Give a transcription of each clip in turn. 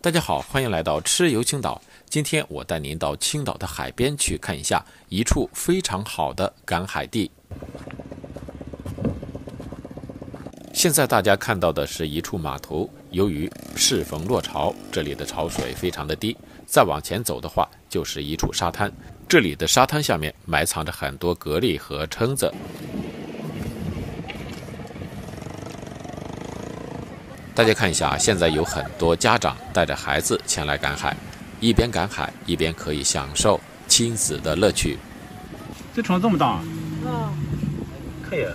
大家好，欢迎来到吃游青岛。今天我带您到青岛的海边去看一下一处非常好的赶海地。现在大家看到的是一处码头，由于适逢落潮，这里的潮水非常的低。再往前走的话，就是一处沙滩。这里的沙滩下面埋藏着很多蛤蜊和蛏子。大家看一下，现在有很多家长带着孩子前来赶海，一边赶海一边可以享受亲子的乐趣。 这船这么大？可以。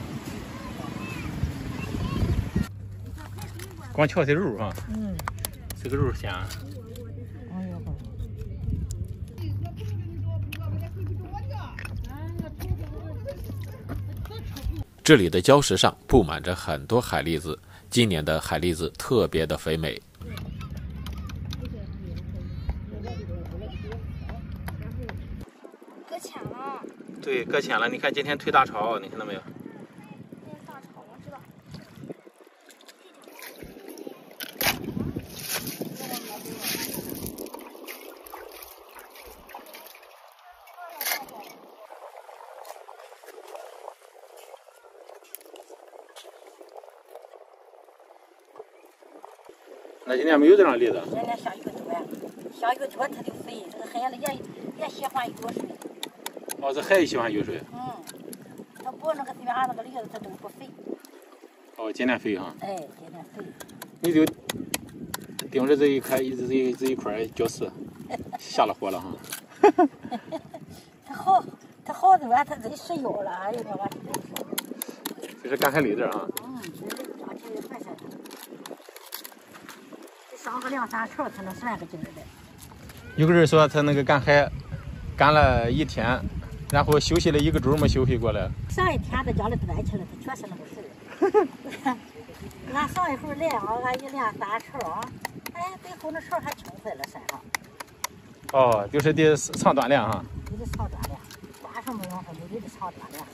光瞧这肉哈，这个肉鲜。 这里的礁石上布满着很多海蛎子，今年的海蛎子特别的肥美。 搁浅了。 对，搁浅了。你看今天推大潮，你看到没有？ 大潮，我知道。 那今天没有这样栗子。 今天下雨多呀，下雨多它就肥，这个海里也喜欢雨水。 哦，这海喜欢雨水。 它不那个随便那个栗子它都不肥。 哦，今天肥哈。 哎，今天肥。 你就盯着这一块礁石，下了火了哈。 它好多啊，它真吃药了，哎呀妈！ 这是赶海栗子啊。 上个2、3潮才能算个劲儿的。 有个人说他那个赶海赶了1天，然后休息了1个周没休息过来。 上一天在家里待去了，他确实那个事儿。俺上一会儿来啊，俺1连3潮，哎，最后那潮还撑回了山上。 哦，就是得长锻炼哈。 得长锻炼，晚上没用，他就得长锻炼。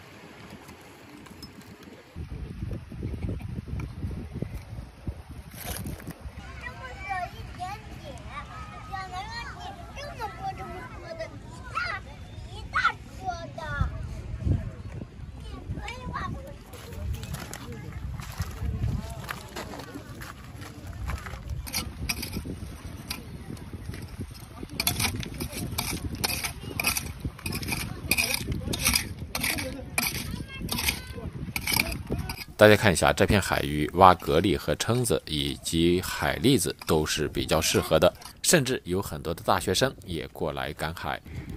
大家看一下这片海域，挖蛤蜊和蛏子以及海蛎子都是比较适合的，甚至有很多的大学生也过来赶海。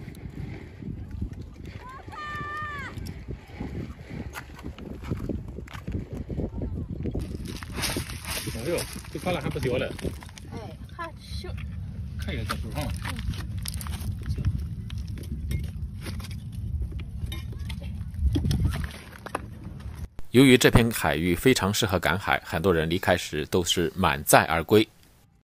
哎呦，这卡了还不掉嘞。 哎，还行。 可以这时候哈。 由于这片海域非常适合赶海，很多人离开时都是满载而归。